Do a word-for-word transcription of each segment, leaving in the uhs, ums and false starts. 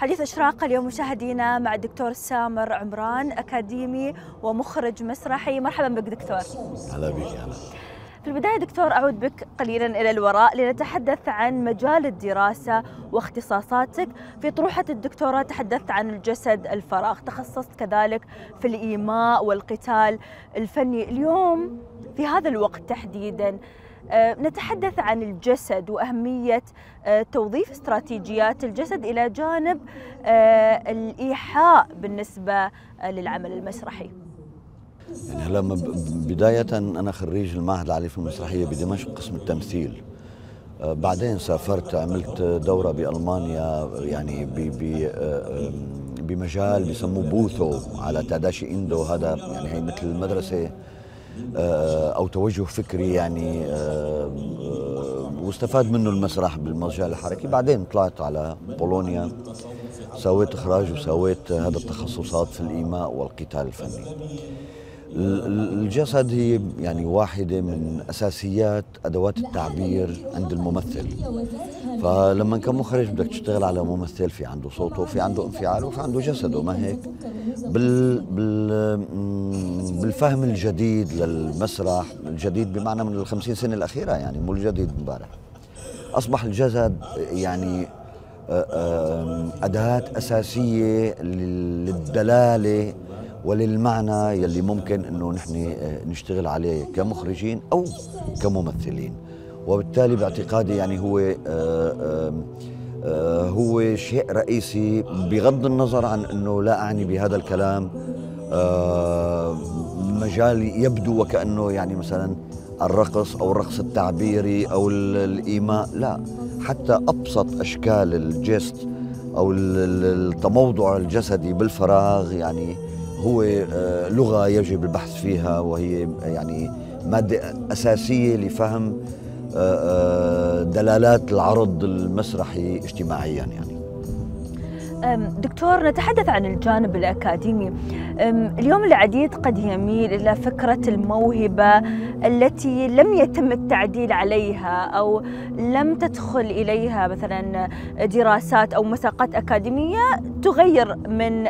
حديث إشراقة اليوم مشاهدينا مع الدكتور سامر عمران، أكاديمي ومخرج مسرحي. مرحبا بك دكتور. هلا بك. هلا. في البداية دكتور أعود بك قليلا إلى الوراء لنتحدث عن مجال الدراسة واختصاصاتك. في طروحة الدكتوراه تحدثت عن الجسد الفراغ، تخصصت كذلك في الإيماء والقتال الفني. اليوم في هذا الوقت تحديدا نتحدث عن الجسد وأهمية توظيف استراتيجيات الجسد إلى جانب الإيحاء بالنسبة للعمل المسرحي. يعني هلا بداية أنا خريج المعهد العالي في المسرحية بدمشق قسم التمثيل. بعدين سافرت عملت دورة بألمانيا يعني بمجال بيسموه بوثو على تاداشي إندو. هذا يعني هي مثل المدرسة أو توجه فكري يعني، واستفاد منه المسرح بالمجال الحركي. بعدين طلعت على بولونيا، سويت إخراج وسويت هذا التخصصات في الإيماء والقتال الفني. الجسد هي يعني واحدة من أساسيات أدوات التعبير عند الممثل. فلما كان مخرج بدك تشتغل على ممثل في عنده صوته وفي عنده انفعاله وفي عنده جسده، ما هيك؟ بال بال بالفهم الجديد للمسرح، الجديد بمعنى من الخمسين سنة الأخيرة يعني، مو الجديد امبارح، أصبح الجسد يعني أداة أساسية للدلالة وللمعنى يلي ممكن انه نحن نشتغل عليه كمخرجين او كممثلين. وبالتالي باعتقادي يعني هو آآ آآ هو شيء رئيسي، بغض النظر عن انه لا اعني بهذا الكلام مجال يبدو وكانه يعني مثلا الرقص او الرقص التعبيري او الايماء، لا، حتى ابسط اشكال الجست او التموضع الجسدي بالفراغ يعني هو لغة يجب البحث فيها، وهي يعني مادة أساسية لفهم دلالات العرض المسرحي اجتماعيا يعني. دكتور، نتحدث عن الجانب الأكاديمي. اليوم العديد قد يميل إلى فكرة الموهبة التي لم يتم التعديل عليها أو لم تدخل إليها مثلا دراسات أو مساقات أكاديمية تغير من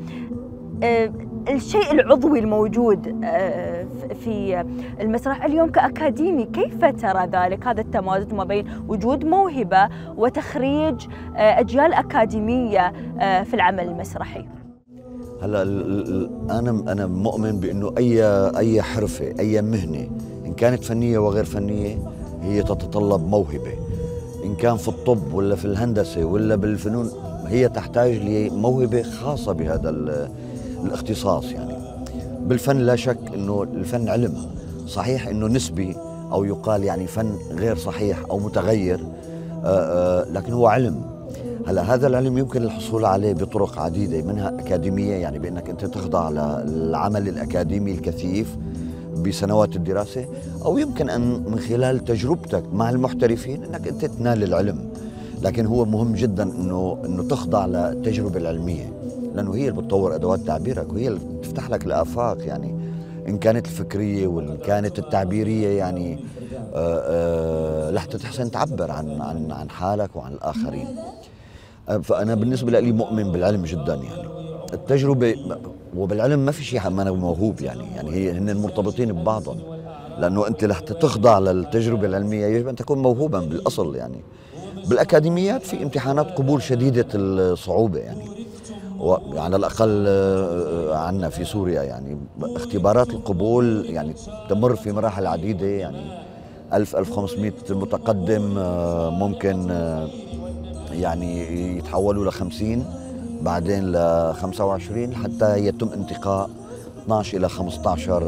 الشيء العضوي الموجود في المسرح. اليوم كأكاديمي كيف ترى ذلك، هذا التمازج ما بين وجود موهبة وتخريج أجيال أكاديمية في العمل المسرحي؟ هلا أنا أنا مؤمن بأنه أي أي حرفة، أي مهنة إن كانت فنية وغير فنية هي تتطلب موهبة. إن كان في الطب ولا في الهندسة ولا بالفنون، هي تحتاج لموهبة خاصة بهذا الاختصاص يعني. بالفن لا شك انه الفن علم، صحيح انه نسبي او يقال يعني فن غير صحيح او متغير، آآ آآ لكن هو علم. هلا هذا العلم يمكن الحصول عليه بطرق عديده، منها اكاديميه يعني بانك انت تخضع للعمل الاكاديمي الكثيف بسنوات الدراسه، او يمكن ان من خلال تجربتك مع المحترفين انك انت تنال العلم. لكن هو مهم جدا انه انه تخضع للتجربه العلميه، لأنه هي اللي بتطور أدوات تعبيرك وهي اللي بتفتح لك الآفاق يعني، إن كانت الفكرية وإن كانت التعبيرية يعني، لحتى تحسن تعبر عن عن عن حالك وعن الآخرين. فأنا بالنسبة لي مؤمن بالعلم جدا يعني. التجربة وبالعلم ما في شيء ما موهوب يعني، يعني هي هن مرتبطين ببعضهم، لأنه أنت لحتى تخضع للتجربة العلمية يجب أن تكون موهوبا بالأصل يعني. بالأكاديميات في امتحانات قبول شديدة الصعوبة يعني، على الأقل عندنا في سوريا يعني اختبارات القبول يعني تمر في مراحل عديدة يعني. ألف ألف وخمسمئة متقدم ممكن يعني يتحولوا لخمسين، بعدين لخمسة وعشرين، حتى يتم انتقاء اثنعش إلى خمسة عشر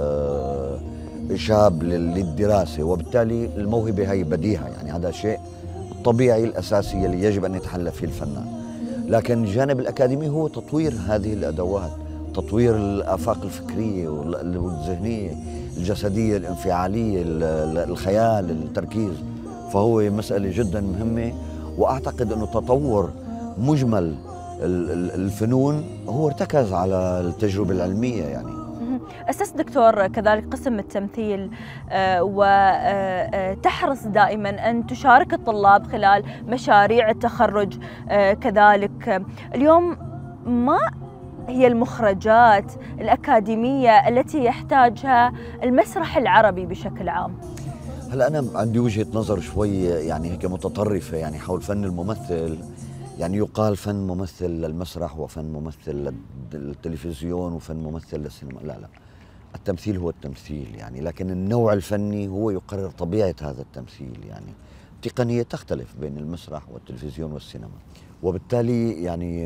شاب للدراسة. وبالتالي الموهبة هي بديهة يعني، هذا شيء الطبيعي الأساسي اللي يجب أن يتحلى فيه الفنان. لكن الجانب الأكاديمي هو تطوير هذه الأدوات، تطوير الآفاق الفكرية والذهنية، الجسدية، الانفعالية، الخيال، التركيز. فهو مسألة جدا مهمة، وأعتقد أنه تطور مجمل الفنون هو ارتكز على التجربة العلمية يعني. أسست دكتور كذلك قسم التمثيل، وتحرص دائما أن تشارك الطلاب خلال مشاريع التخرج كذلك. اليوم ما هي المخرجات الأكاديمية التي يحتاجها المسرح العربي بشكل عام؟ هلا أنا عندي وجهة نظر شوي يعني هيك متطرفة يعني حول فن الممثل. يعني يقال فن ممثل للمسرح وفن ممثل للتلفزيون وفن ممثل للسينما. لا لا، التمثيل هو التمثيل يعني، لكن النوع الفني هو يقرر طبيعة هذا التمثيل. يعني التقنية تختلف بين المسرح والتلفزيون والسينما، وبالتالي يعني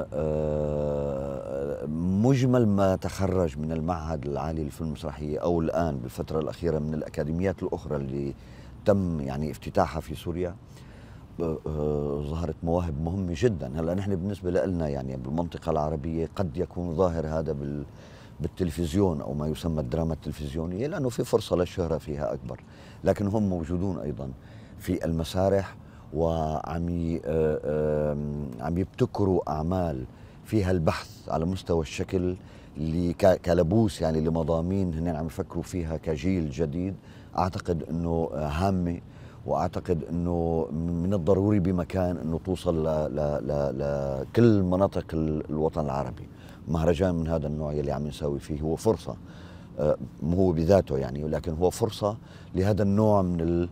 مجمل ما تخرج من المعهد العالي للفنون المسرحية أو الآن بالفترة الأخيرة من الأكاديميات الأخرى اللي تم يعني افتتاحها في سوريا، ظهرت مواهب مهمة جدا. هلا نحن بالنسبة لنا يعني بالمنطقة العربية قد يكون ظاهر هذا بال بالتلفزيون أو ما يسمى الدراما التلفزيونية، لأنه في فرصة للشهرة فيها أكبر، لكن هم موجودون أيضا في المسارح وعم عم يبتكروا أعمال فيها البحث على مستوى الشكل اللي كلبوس يعني لمضامين هن عم يفكروا فيها كجيل جديد. أعتقد أنه هامة، واعتقد انه من الضروري بمكان انه توصل لكل مناطق الوطن العربي. مهرجان من هذا النوع اللي عم نساوي فيه هو فرصه، مو هو بذاته يعني، ولكن هو فرصه لهذا النوع من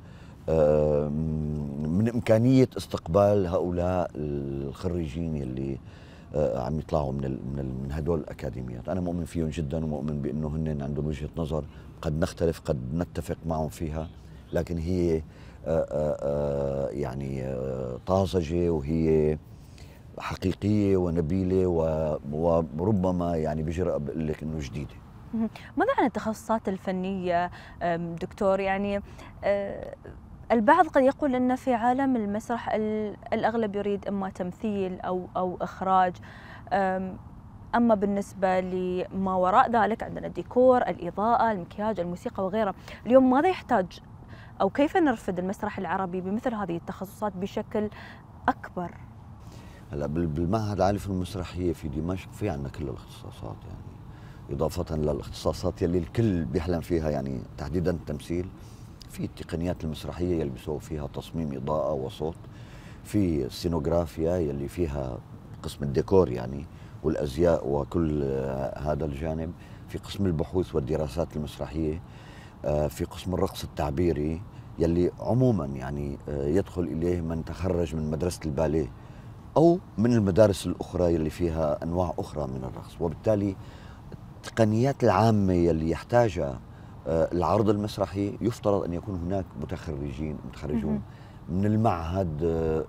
من امكانيه استقبال هؤلاء الخريجين اللي عم يطلعوا من من هدول الاكاديميات. انا مؤمن فيهم جدا، ومؤمن بانه هن عندهم وجهه نظر قد نختلف قد نتفق معهم فيها، لكن هي آآ آآ يعني طازجة وهي حقيقية ونبيلة، وربما يعني بجرأة بقول لك انه جديدة. ماذا عن التخصصات الفنية دكتور؟ يعني البعض قد يقول ان في عالم المسرح الاغلب يريد اما تمثيل او او اخراج، اما بالنسبة لما وراء ذلك عندنا الديكور، الإضاءة، المكياج، الموسيقى وغيرها. اليوم ماذا يحتاج أو كيف نرفد المسرح العربي بمثل هذه التخصصات بشكل أكبر؟ هلا بالمعهد العالي للفنون المسرحية في دمشق في عندنا كل الاختصاصات، يعني إضافة للاختصاصات يلي الكل بيحلم فيها، يعني تحديدا التمثيل. في التقنيات المسرحية يلي بيسووا فيها تصميم إضاءة وصوت، في السينوغرافيا يلي فيها قسم الديكور يعني والأزياء وكل هذا الجانب، في قسم البحوث والدراسات المسرحية، في قسم الرقص التعبيري يلي عموما يعني يدخل إليه من تخرج من مدرسة الباليه أو من المدارس الأخرى يلي فيها أنواع أخرى من الرقص. وبالتالي التقنيات العامة يلي يحتاجها العرض المسرحي يفترض أن يكون هناك متخرجين متخرجون من المعهد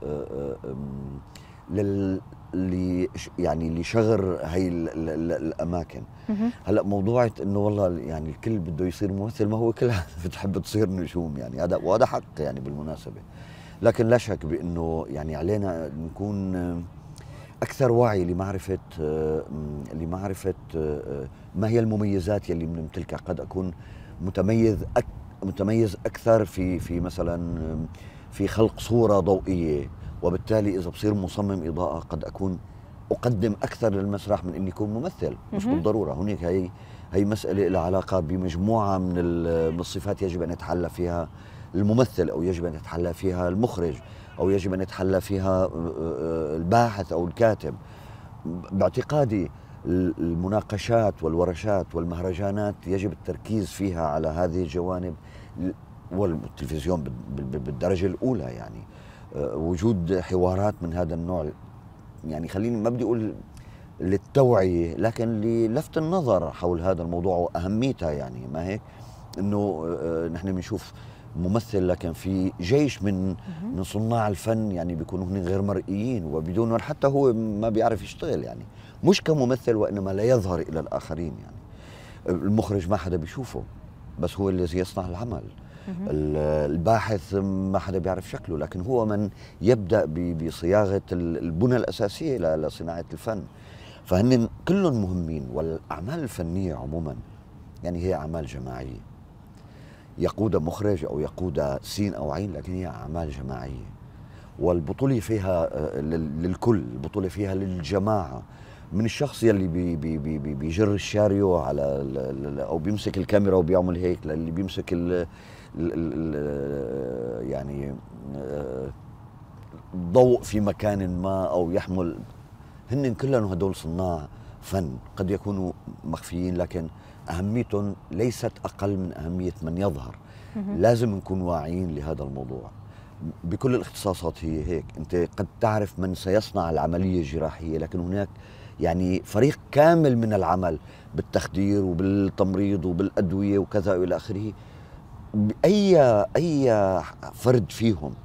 لل يعني لشغر هي الاماكن. هلا موضوعة انه والله يعني الكل بده يصير ممثل، ما هو كلها بتحب تصير نجوم يعني، هذا وهذا حق يعني بالمناسبة، لكن لا شك بانه يعني علينا نكون اكثر وعي لمعرفة لمعرفة ما هي المميزات يلي بنمتلكها. قد اكون متميز أك متميز اكثر في في مثلا في خلق صورة ضوئية، وبالتالي إذا بصير مصمم إضاءة قد أكون أقدم أكثر للمسرح من إني أكون ممثل. مش بالضرورة، هناك هي هي مسألة لها علاقة بمجموعة من الصفات يجب أن يتحلى فيها الممثل، أو يجب أن يتحلى فيها المخرج، أو يجب أن يتحلى فيها الباحث أو الكاتب. باعتقادي المناقشات والورشات والمهرجانات يجب التركيز فيها على هذه الجوانب، والتلفزيون بالدرجة الأولى يعني وجود حوارات من هذا النوع، يعني خليني ما بدي اقول للتوعية لكن للفت النظر حول هذا الموضوع واهميتها. يعني ما هيك انه نحن بنشوف ممثل لكن في جيش من من صناع الفن يعني بيكونوا هن غير مرئيين، وبدون حتى هو ما بيعرف يشتغل، يعني مش كممثل وانما لا يظهر الى الاخرين. يعني المخرج ما حدا بيشوفه بس هو الذي يصنع العمل، الباحث ما حدا بيعرف شكله لكن هو من يبدأ بصياغة البنى الأساسية لصناعة الفن. فهن كلهم مهمين، والأعمال الفنية عموما يعني هي أعمال جماعية يقودها مخرج أو يقودها سين أو عين، لكن هي أعمال جماعية والبطولة فيها للكل، البطولة فيها للجماعة. من الشخص يلي بي بي بي بي بيجر الشاريو على او بيمسك الكاميرا وبيعمل هيك، للي بيمسك ال ال ال يعني ضوء في مكان ما او يحمل. هن كلهم هدول صناع فن قد يكونوا مخفيين، لكن اهميتهم ليست اقل من اهميه من يظهر. لازم نكون واعيين لهذا الموضوع. بكل الاختصاصات هي هيك، انت قد تعرف من سيصنع العمليه الجراحيه، لكن هناك يعني فريق كامل من العمل بالتخدير وبالتمريض وبالادويه وكذا والى اخره. اي اي فرد فيهم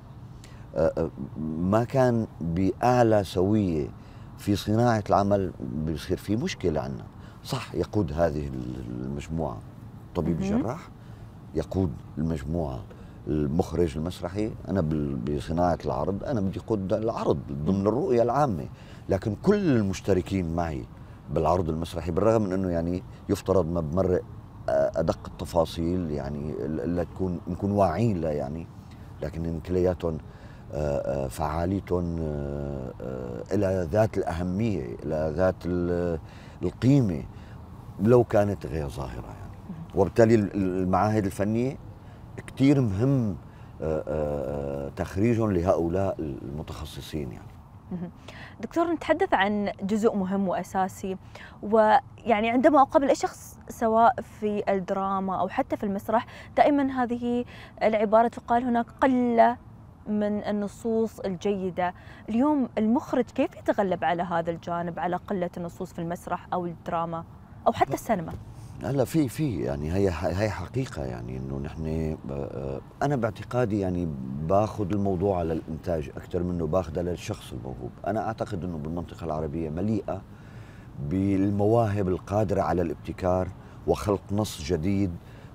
ما كان باعلى سويه في صناعه العمل بيصير في مشكله عندنا. صح، يقود هذه المجموعه طبيب الجراح، يقود المجموعه المخرج المسرحي، انا بصناعه العرض انا بدي اقود العرض ضمن الرؤيه العامه، لكن كل المشتركين معي بالعرض المسرحي، بالرغم من انه يعني يفترض ما بمرق ادق التفاصيل يعني لا تكون نكون واعيين لا يعني، لكن كلياتهم فعاليتهم الى ذات الاهميه، الى ذات القيمه لو كانت غير ظاهره يعني. وبالتالي المعاهد الفنيه كثير مهم تخريجهم لهؤلاء المتخصصين يعني. دكتور، نتحدث عن جزء مهم وأساسي، ويعني عندما أقابل أي شخص سواء في الدراما أو حتى في المسرح دائما هذه العبارة تقال: هناك قلة من النصوص الجيدة. اليوم المخرج كيف يتغلب على هذا الجانب، على قلة النصوص في المسرح أو الدراما أو حتى السينما؟ هلا في في يعني هي هي حقيقه يعني انه نحن انا باعتقادي يعني باخذ الموضوع على الانتاج اكثر منه باخذه للشخص الموهوب. انا اعتقد انه بالمنطقه العربيه مليئه بالمواهب القادره على الابتكار وخلق نص جديد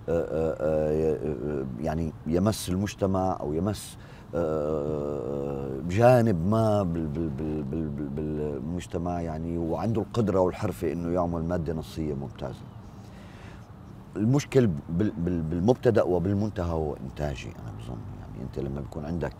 يعني يمس المجتمع او يمس جانب ما بالمجتمع يعني، وعنده القدره والحرفه انه يعمل ماده نصيه ممتازه. المشكل بالمبتدا وبالمنتهى هو انتاجي. انا بظن يعني انت لما بيكون عندك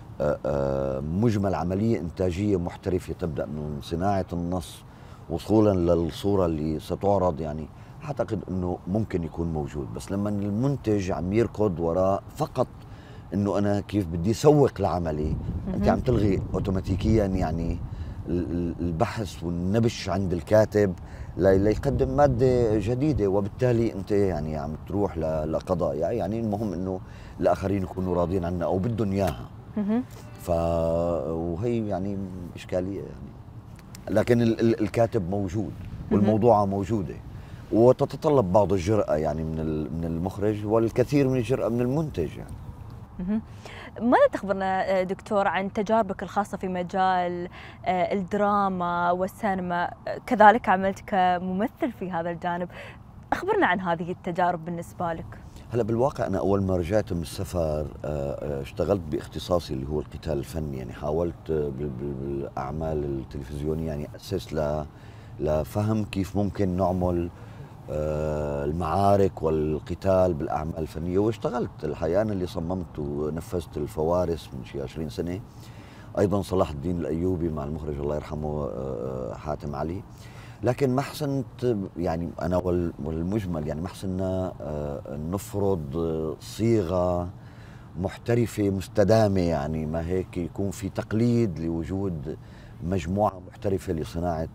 مجمل عمليه انتاجيه محترفه تبدا من صناعه النص وصولا للصوره اللي ستعرض، يعني اعتقد انه ممكن يكون موجود. بس لما المنتج عم يركض وراء فقط انه انا كيف بدي اسوق لعملي، انت عم تلغي اوتوماتيكيا يعني البحث والنبش عند الكاتب ليقدم ماده جديده، وبالتالي انت يعني عم تروح لقضايا يعني المهم انه الاخرين يكونوا راضين عنا او بدهم اياها. ف وهي يعني اشكاليه يعني، لكن الكاتب موجود والموضوعه موجوده، وتتطلب بعض الجرأة يعني من من المخرج والكثير من الجرأة من المنتج يعني. ماذا تخبرنا دكتور عن تجاربك الخاصة في مجال الدراما والسينما؟ كذلك عملت كممثل في هذا الجانب، أخبرنا عن هذه التجارب بالنسبة لك. هلا بالواقع أنا أول ما رجعت من السفر اشتغلت باختصاصي اللي هو القتال الفني، يعني حاولت بالأعمال التلفزيونية يعني أسس لفهم كيف ممكن نعمل المعارك والقتال بالأعمال الفنية، واشتغلت الحقيقة. أنا اللي صممت ونفذت الفوارس من شي عشرين سنة، أيضا صلاح الدين الأيوبي مع المخرج الله يرحمه حاتم علي. لكن ما حسنت يعني أنا والمجمل يعني ما حسنا نفرض صيغة محترفة مستدامة، يعني ما هيك يكون في تقليد لوجود مجموعة محترفة لصناعة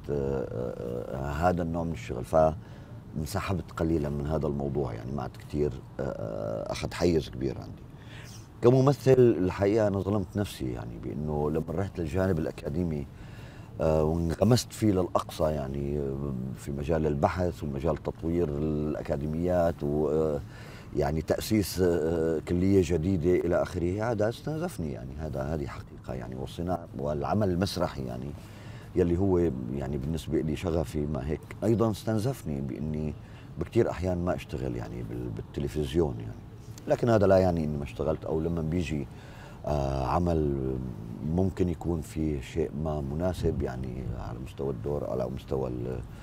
هذا النوع من الشغل. ف انسحبت قليلا من هذا الموضوع يعني، ما عاد كثير اخذ حيز كبير عندي. كممثل الحقيقه انا ظلمت نفسي يعني بانه لما رحت للجانب الاكاديمي وانغمست فيه للاقصى يعني في مجال البحث ومجال تطوير الاكاديميات ويعني تاسيس كليه جديده الى اخره، هذا استنزفني يعني، هذا هذه حقيقه يعني. والصناعه والعمل المسرحي يعني يلي هو يعني بالنسبة لي شغفي ما هيك أيضا استنزفني بإني بكتير أحيان ما أشتغل يعني بالتلفزيون يعني. لكن هذا لا يعني إني ما اشتغلت، أو لما بيجي آه عمل ممكن يكون فيه شيء ما مناسب يعني على مستوى الدور أو على مستوى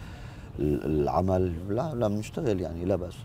العمل، لا لا بنشتغل يعني لا بأس.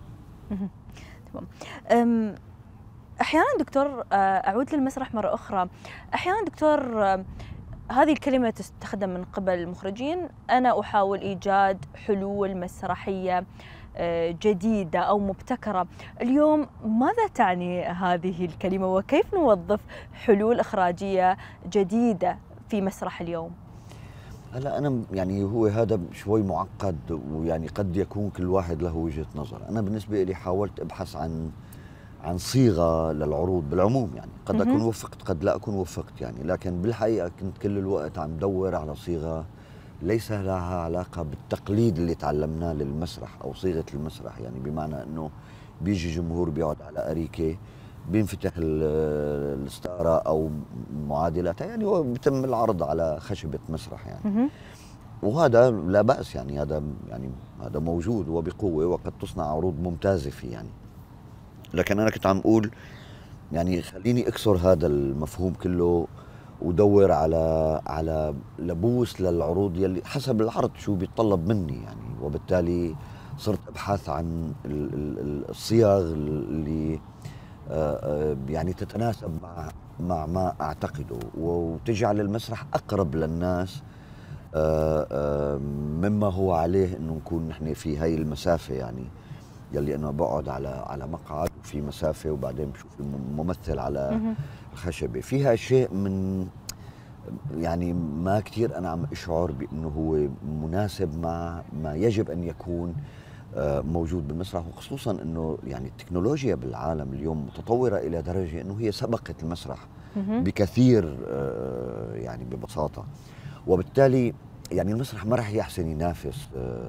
تمام. أحيانا دكتور أعود للمسرح مرة أخرى، أحيانا دكتور هذه الكلمة تستخدم من قبل المخرجين، أنا أحاول إيجاد حلول مسرحية جديدة أو مبتكرة. اليوم ماذا تعني هذه الكلمة وكيف نوظف حلول إخراجية جديدة في مسرح اليوم؟ هلا أنا يعني هو هذا شوي معقد، ويعني قد يكون كل واحد له وجهة نظر. أنا بالنسبة لي حاولت أبحث عن عن صيغة للعروض بالعموم، يعني قد أكون وفقت قد لا أكون وفقت يعني، لكن بالحقيقة كنت كل الوقت عم دور على صيغة ليس لها علاقة بالتقليد اللي تعلمناه للمسرح أو صيغة المسرح، يعني بمعنى أنه بيجي جمهور بيقعد على أريكة بينفتح الستارة أو معادلاتها، يعني هو بيتم العرض على خشبة مسرح يعني. وهذا لا بأس يعني، هذا يعني هذا موجود وبقوة وقد تصنع عروض ممتازة فيه يعني. لكن أنا كنت عم أقول يعني خليني أكسر هذا المفهوم كله ودور على على لبوس للعروض يلي حسب العرض شو بيتطلب مني يعني، وبالتالي صرت ابحث عن الصيغ اللي يعني تتناسب مع مع ما اعتقده وتجعل المسرح اقرب للناس مما هو عليه، انه نكون نحن في هاي المسافه يعني، يلي انه بقعد على على مقعد وفي مسافه وبعدين بشوف الممثل على الخشبه. فيها شيء من يعني ما كثير انا عم اشعر بانه هو مناسب مع ما يجب ان يكون موجود بالمسرح، وخصوصا انه يعني التكنولوجيا بالعالم اليوم متطوره الى درجه انه هي سبقت المسرح بكثير يعني ببساطه، وبالتالي يعني المسرح ما راح يحسن ينافس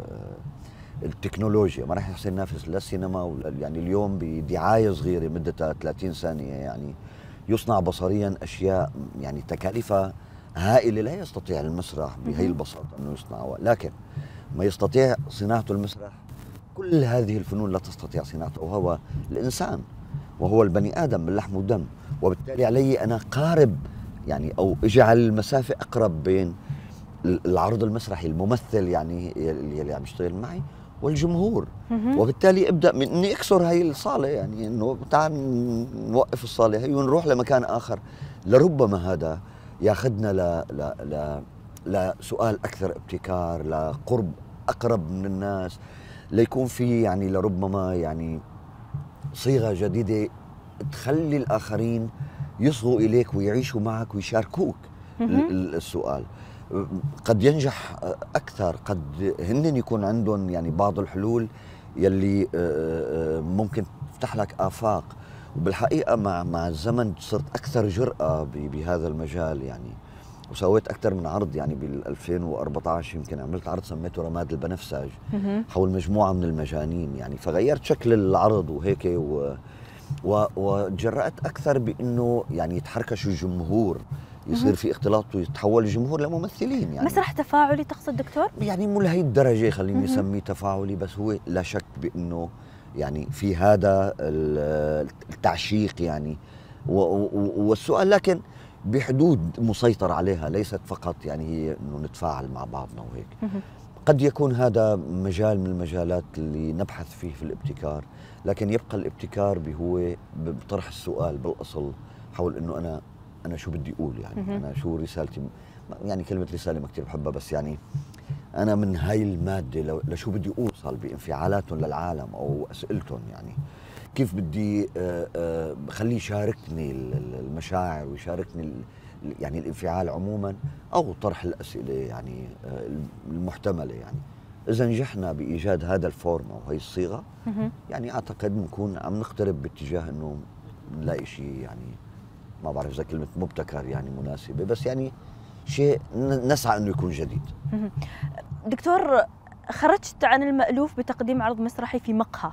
التكنولوجيا، ما راح يحسن ينافس لا السينما، يعني اليوم بدعايه صغيره مدتها ثلاثين ثانيه يعني يصنع بصريا اشياء يعني تكاليفها هائله لا يستطيع المسرح بهي البساطه انه يصنعها، لكن ما يستطيع صناعته المسرح كل هذه الفنون لا تستطيع صناعته، وهو الانسان وهو البني ادم من لحم ودم، وبالتالي علي انا قارب يعني او اجعل المسافه اقرب بين العرض المسرحي الممثل يعني اللي عم يشتغل معي والجمهور، وبالتالي ابدا من اني اكسر هاي الصاله، يعني انه تعال نوقف الصاله هي ونروح لمكان اخر، لربما هذا ياخذنا ل ل ل لسؤال اكثر ابتكار، لقرب اقرب من الناس، ليكون في يعني لربما يعني صيغه جديده تخلي الاخرين يصغوا اليك ويعيشوا معك ويشاركوك السؤال. قد ينجح اكثر، قد هن يكون عندهم يعني بعض الحلول يلي ممكن تفتح لك افاق، وبالحقيقه مع مع الزمن صرت اكثر جرأه بهذا المجال يعني، وسويت اكثر من عرض يعني بال ألفين وأربعة عشر يمكن عملت عرض سميته رماد البنفسج حول مجموعه من المجانين يعني، فغيرت شكل العرض وهيك و وتجرأت اكثر بانه يعني يتحركش الجمهور، يصير في اختلاط ويتحول الجمهور لممثلين يعني. مسرح تفاعلي تقصد دكتور؟ يعني مو لهي الدرجه خليني اسميه تفاعلي، بس هو لا شك بانه يعني في هذا التعشيق يعني، والسؤال لكن بحدود مسيطر عليها، ليست فقط يعني هي انه نتفاعل مع بعضنا وهيك. قد يكون هذا مجال من المجالات اللي نبحث فيه في الابتكار، لكن يبقى الابتكار هو بطرح السؤال بالاصل حول انه انا انا شو بدي اقول يعني، انا شو رسالتي، يعني كلمه رساله ما كثير بحبها، بس يعني انا من هاي الماده لشو بدي اوصل بانفعالاتهم للعالم او اسئلتهم، يعني كيف بدي بخليه يشاركني المشاعر ويشاركني يعني الانفعال عموما، او طرح الاسئله يعني المحتمله يعني. اذا نجحنا بايجاد هذا الفورم او هي الصيغه يعني اعتقد بنكون عم نقترب باتجاه انه نلاقي شيء يعني ما بعرف اذا كلمه مبتكر يعني مناسبه، بس يعني شيء نسعى انه يكون جديد. دكتور، خرجت عن المألوف بتقديم عرض مسرحي في مقهى.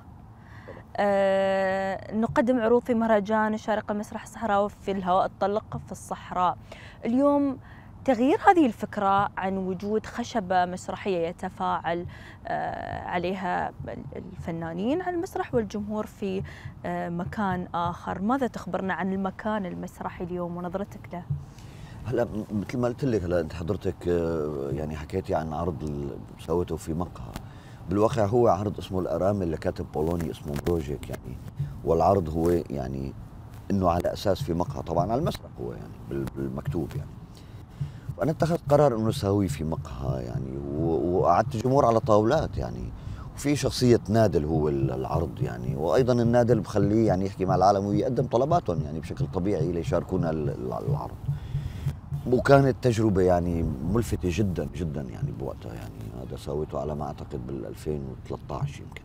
أه نقدم عروض في مهرجان الشارقة المسرح الصحراوي في الهواء الطلق في الصحراء. اليوم تغيير هذه الفكرة عن وجود خشبة مسرحية يتفاعل أه عليها الفنانين على المسرح والجمهور في أه مكان آخر، ماذا تخبرنا عن المكان المسرحي اليوم ونظرتك له؟ هلا مثل ما قلت لك، هلا انت حضرتك يعني حكيتي عن عرض سويته في مقهى، بالواقع هو عرض اسمه الارامل لكاتب بولوني اسمه بروجيك يعني، والعرض هو يعني انه على اساس في مقهى طبعا على المسرح هو يعني بالمكتوب يعني. انا اتخذت قرار انه اسوي في مقهى يعني، وقعدت الجمهور على طاولات يعني، وفي شخصيه نادل هو العرض يعني، وايضا النادل بخليه يعني يحكي مع العالم ويقدم طلباتهم يعني بشكل طبيعي ليشاركونا العرض. وكانت تجربه يعني ملفته جدا جدا يعني بوقتها يعني. هذا سويته على ما اعتقد بال ألفين وثلاثة عشر يمكن.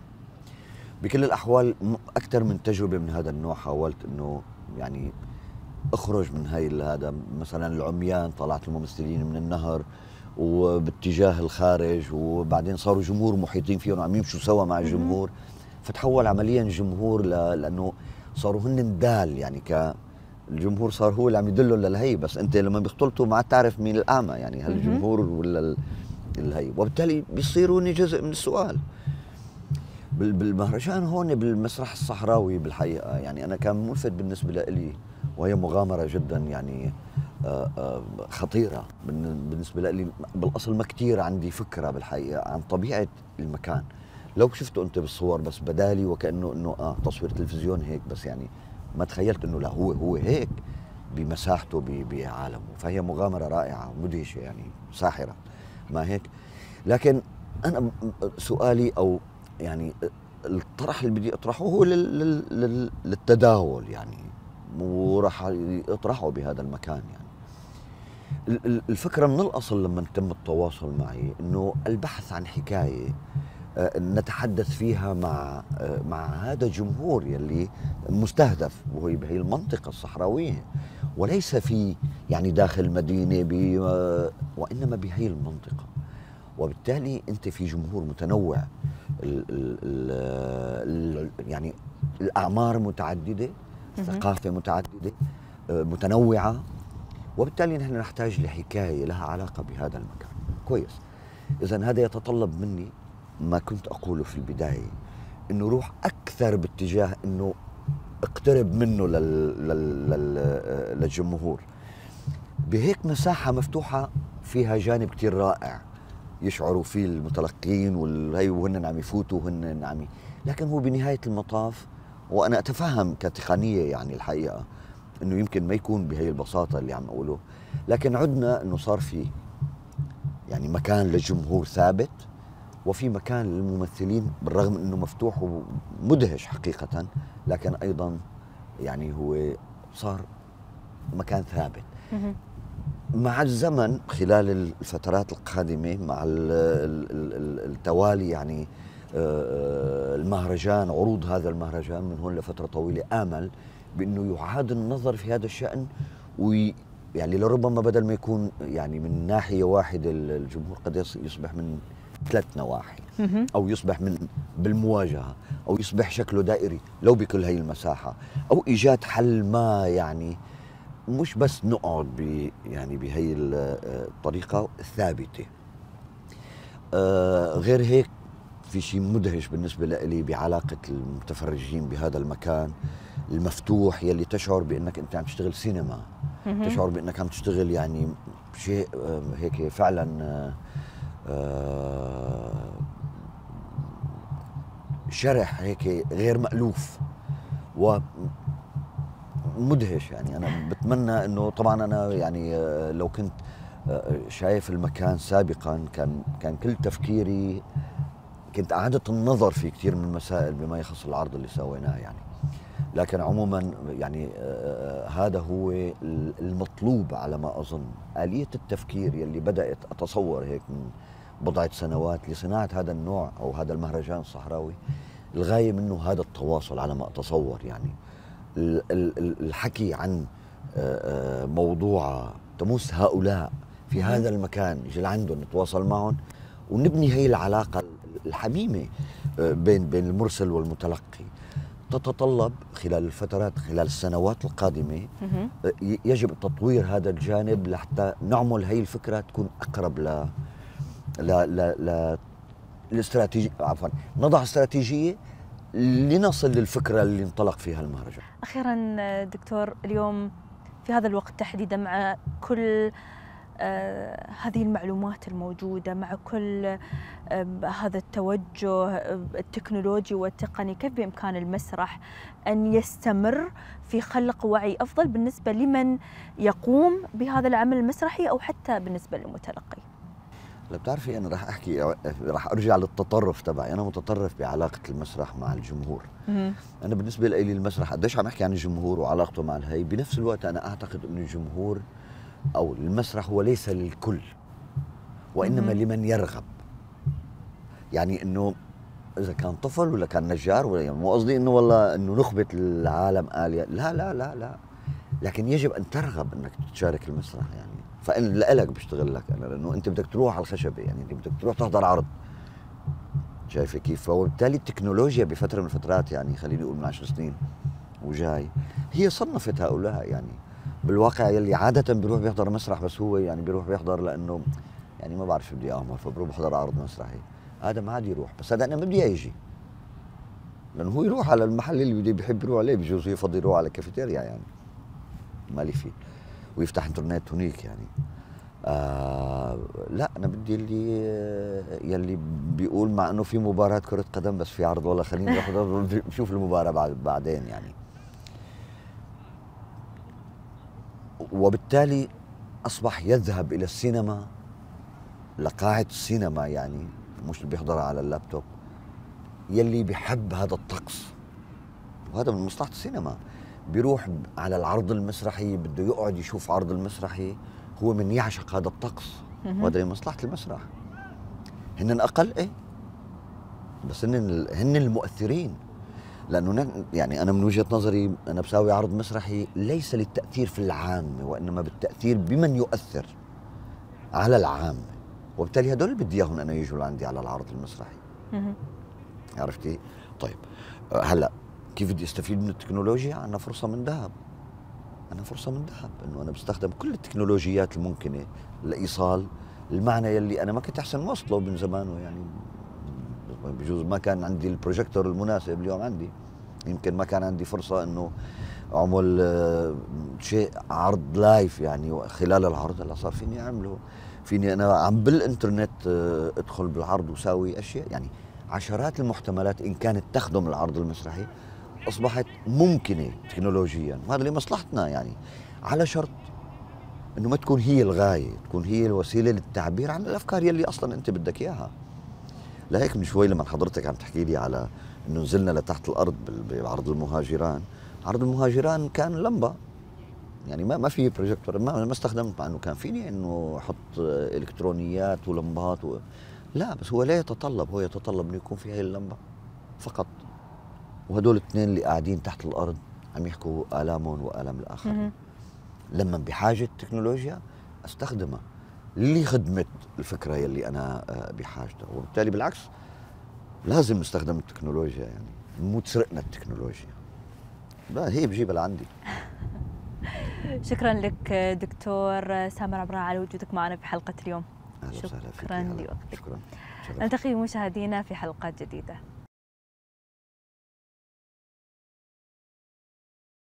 بكل الاحوال اكثر من تجربه من هذا النوع حاولت انه يعني اخرج من هاي هذا. مثلا العميان طلعت الممثلين من النهر وباتجاه الخارج، وبعدين صاروا جمهور محيطين فيهم وعم يمشوا سوا مع الجمهور، فتحول عمليا الجمهور لانه صاروا هن دال يعني، ك الجمهور صار هو اللي عم يدلهم للهي، بس انت لما بيختلطوا ما تعرف مين الاعمى يعني، هل الجمهور ولا الهي، وبالتالي بيصيروا جزء من السؤال. بالمهرجان هون بالمسرح الصحراوي بالحقيقه يعني انا كان ملفت بالنسبه لي، وهي مغامره جدا يعني خطيره بالنسبه لي. بالاصل ما كثير عندي فكره بالحقيقه عن طبيعه المكان، لو شفته انت بالصور بس بدالي وكانه انه اه تصوير تلفزيون هيك، بس يعني ما تخيلت انه لا هو هو هيك بمساحته بعالمه. فهي مغامره رائعه مدهشه يعني ساحره ما هيك. لكن انا سؤالي او يعني الطرح اللي بدي اطرحه هو للتداول يعني، وراح اطرحه بهذا المكان يعني. الفكره من الاصل لما تم التواصل معي انه البحث عن حكايه نتحدث فيها مع مع هذا الجمهور يلي مستهدف، وهي بهي المنطقه الصحراويه وليس في يعني داخل المدينه وانما بهي المنطقه. وبالتالي انت في جمهور متنوع، ال ال ال يعني الاعمار متعدده، الثقافه متعدده متنوعه، وبالتالي نحن نحتاج لحكايه لها علاقه بهذا المكان. كويس، اذا هذا يتطلب مني ما كنت اقوله في البدايه، انه روح اكثر باتجاه انه اقترب منه لل لل لل للجمهور بهيك مساحه مفتوحه فيها جانب كثير رائع يشعروا فيه المتلقين والهي وهن عم يفوتوا وهن عم، لكن هو بنهايه المطاف، وانا اتفهم كتقنيه يعني الحقيقه انه يمكن ما يكون بهي البساطه اللي عم اقوله، لكن عدنا انه صار في يعني مكان للجمهور ثابت، وفي مكان للممثلين بالرغم انه مفتوح ومدهش حقيقه، لكن ايضا يعني هو صار مكان ثابت. مع الزمن خلال الفترات القادمه مع التوالي يعني المهرجان، عروض هذا المهرجان من هون لفتره طويله، امل بانه يعاد النظر في هذا الشان، وي يعني لربما بدل ما يكون يعني من ناحيه واحده الجمهور قد يصبح من ثلاث نواحي، او يصبح من بالمواجهه، او يصبح شكله دائري لو بكل هي المساحه، او ايجاد حل ما يعني مش بس نقعد ب يعني بهي الطريقه الثابته. آه غير هيك في شيء مدهش بالنسبه لي بعلاقه المتفرجين بهذا المكان المفتوح يلي تشعر بانك انت عم تشتغل سينما، تشعر بانك عم تشتغل يعني شيء هيك فعلا آه شرح هيك غير مألوف ومدهش يعني. انا بتمنى انه طبعا انا يعني لو كنت شايف المكان سابقا كان كان كل تفكيري كنت اعادة النظر في كثير من المسائل بما يخص العرض اللي سويناه يعني. لكن عموما يعني آه هذا هو المطلوب على ما اظن. آلية التفكير يلي بدأت اتصور هيك من بضعة سنوات لصناعة هذا النوع او هذا المهرجان الصحراوي، الغاية منه هذا التواصل على ما اتصور يعني. الحكي عن آه موضوع تمس هؤلاء في هذا المكان، يجي لعندهم نتواصل معهم ونبني هي العلاقة الحميمة بين بين المرسل والمتلقي، تتطلب خلال الفترات خلال السنوات القادمة يجب تطوير هذا الجانب لحتى نعمل هي الفكرة تكون أقرب ل ل ل ل الاستراتيجية، عفوا نضع استراتيجية لنصل للفكرة اللي انطلق فيها المهرجان. أخيرا دكتور، اليوم في هذا الوقت تحديدا مع كل آه هذه المعلومات الموجودة مع كل آه هذا التوجه التكنولوجي والتقني، كيف بإمكان المسرح أن يستمر في خلق وعي أفضل بالنسبة لمن يقوم بهذا العمل المسرحي أو حتى بالنسبة للمتلقي؟ لا بتعرفي أنا راح أحكي، راح أرجع للتطرف تبعي. أنا متطرف بعلاقة المسرح مع الجمهور. مم. أنا بالنسبة لي المسرح قديش عم أحكي عن الجمهور وعلاقته مع الهي، بنفس الوقت أنا أعتقد أن الجمهور أو المسرح هو ليس للكل وإنما مم. لمن يرغب. يعني أنه إذا كان طفل ولا كان نجار ولا، يعني مو قصدي أنه والله أنه نخبة العالم آلية، لا لا لا لا، لكن يجب أن ترغب أنك تشارك المسرح. يعني فإن لك بشتغل لك أنا، لأنه أنت بدك تروح على الخشبة، يعني أنت بدك تروح تحضر عرض. شايفة كيف؟ وبالتالي التكنولوجيا بفترة من الفترات، يعني خليني أقول من عشر سنين وجاي، هي صنفت هؤلاء. يعني بالواقع يلي عادة بيروح بيحضر مسرح بس هو يعني بيروح بيحضر لأنه يعني ما بعرف شو بدي أعمل، فبروح بحضر عرض مسرحي. هذا ما عاد يروح، بس هذا أنا ما بدي يجي، لأنه هو يروح على المحل اللي بده بيحب يروح عليه، بجوز يفضل يروح على كافيتيريا يعني مالي فيه، ويفتح انترنت هنيك يعني. آه لا انا بدي اللي يلي بيقول مع انه في مباراه كره قدم بس في عرض، والله خليني نروح نشوف المباراه بعد بعدين يعني. وبالتالي اصبح يذهب الى السينما، لقاعه السينما يعني، مش اللي بيحضرها على اللابتوب، يلي بيحب هذا الطقس، وهذا من مصلحه السينما. بيروح على العرض المسرحي، بده يقعد يشوف عرض المسرحي، هو من يعشق هذا الطقس، وهذا لمصلحة المسرح. هن أقل إيه، بس هن هن المؤثرين. لأنه يعني أنا من وجهة نظري أنا بساوي عرض مسرحي ليس للتأثير في العامة، وإنما بالتأثير بمن يؤثر على العامة، وبالتالي هدول بدي إياهم أنا يجوا لعندي على العرض المسرحي. عرفتي؟ طيب هلا كيف بدي استفيد من التكنولوجيا؟ عندنا فرصة من ذهب. عندنا فرصة من ذهب انه انا بستخدم كل التكنولوجيات الممكنة لايصال المعنى يلي انا ما كنت احسن وصله من زمان. يعني بجوز ما كان عندي البروجيكتور المناسب، اليوم عندي. يمكن ما كان عندي فرصة انه اعمل شيء عرض لايف يعني خلال العرض، هلا صار فيني اعمله. فيني انا عم بالانترنت ادخل بالعرض وساوي اشياء، يعني عشرات المحتملات ان كانت تخدم العرض المسرحي اصبحت ممكنه تكنولوجيا، وهذا لمصلحتنا يعني، على شرط انه ما تكون هي الغايه، تكون هي الوسيله للتعبير عن الافكار يلي اصلا انت بدك اياها. لهيك من شوي لما حضرتك عم تحكي لي على انه نزلنا لتحت الارض بعرض المهاجران، عرض المهاجران كان لمبه، يعني ما ما في بروجيكتور، ما ما استخدمت، مع انه كان فيني انه احط الكترونيات ولمبات و... لا بس هو لا يتطلب، هو يتطلب انه يكون في هي اللمبه فقط. وهدول الاثنين اللي قاعدين تحت الارض عم يحكوا الامهم والام الاخرين. لما بحاجه التكنولوجيا استخدمها لخدمه الفكره يلي انا بحاجتها، وبالتالي بالعكس لازم نستخدم التكنولوجيا، يعني مو تسرقنا التكنولوجيا، لا هي بجيبها لعندي. شكرا لك دكتور سامر عبراء على وجودك معنا في حلقه اليوم. اهلا وسهلا فيك. شكرا لوقتك. شكرا. نلتقي مشاهدينا في حلقات جديده.